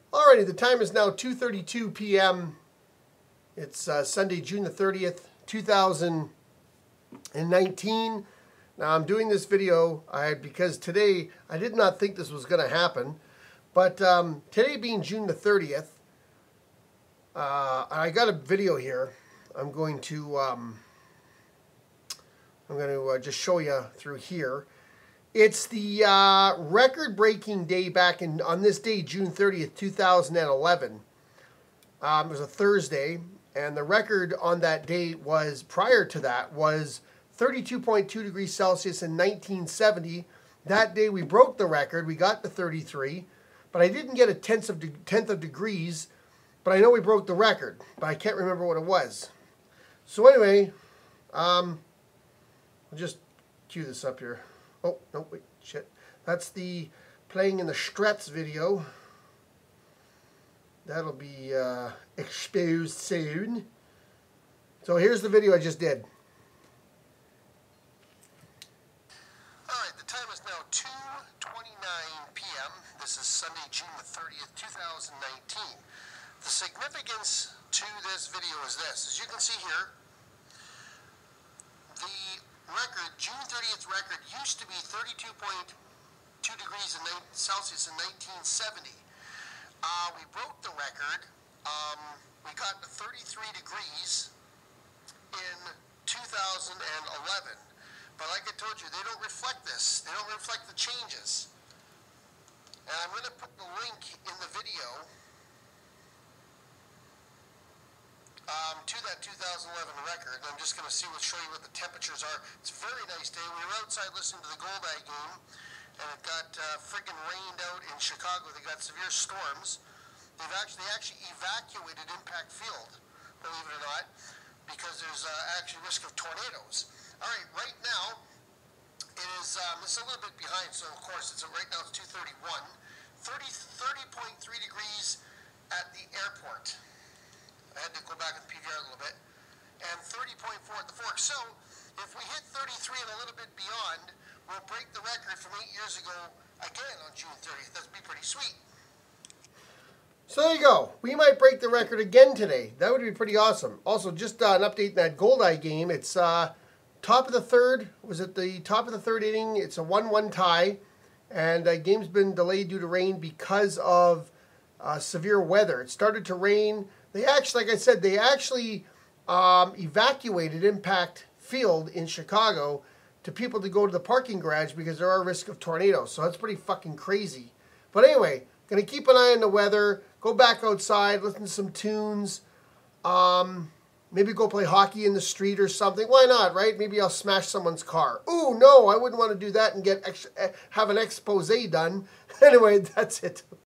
Alrighty, the time is now 2:32 p.m. It's Sunday, June the 30th, 2019. Now I'm doing this video because today I did not think this was going to happen, but today being June the 30th, I got a video here. I'm going to just show you through here. It's the record-breaking day on this day, June 30th, 2011. It was a Thursday, and the record on that day was, prior to that, was 32.2 degrees Celsius in 1970. That day we broke the record. We got to 33, but I didn't get a tenth of degrees, but I know we broke the record, but I can't remember what it was. So anyway, I'll just cue this up here. Oh, no, wait, shit. That's the playing in the Struts video. That'll be exposed soon. So here's the video I just did. Alright, the time is now 2:29 p.m. This is Sunday, June the 30th, 2019. The significance to this video is this. As you can see here, the record, June 30th record, used to be 32.2 degrees Celsius in 1970. We broke the record. We got to 33 degrees in 2011. But like I told you, they don't reflect this. They don't reflect the changes. And I'm going to put the link in the video to that 2011 record. I'm just going to show you what the temperatures are. It's a very nice day. We were outside listening to the Goldeye game, and it got friggin' rained out in Chicago. They got severe storms. They actually evacuated Impact Field, believe it or not, because there's actually risk of tornadoes. All right, right now it is. It's a little bit behind, so of course right now it's 2:31. 30.3 degrees at the airport. I had to go back with the PVR a little bit. And 30.4 at the Fork. So, if we hit 33 and a little bit beyond, we'll break the record from 8 years ago again on June 30th. That'd be pretty sweet. So there you go. We might break the record again today. That would be pretty awesome. Also, just an update in that Goldeye game. It's top of the third. Was it the top of the third inning? It's a 1-1 tie. And the game's been delayed due to rain because of severe weather. It started to rain. They actually, like I said, evacuated Impact Field in Chicago to people to go to the parking garage because there are risk of tornadoes. So that's pretty fucking crazy. But anyway, going to keep an eye on the weather. Go back outside, listen to some tunes. Maybe go play hockey in the street or something. Why not, right? Maybe I'll smash someone's car. Ooh, no, I wouldn't want to do that and have an expose done. Anyway, that's it.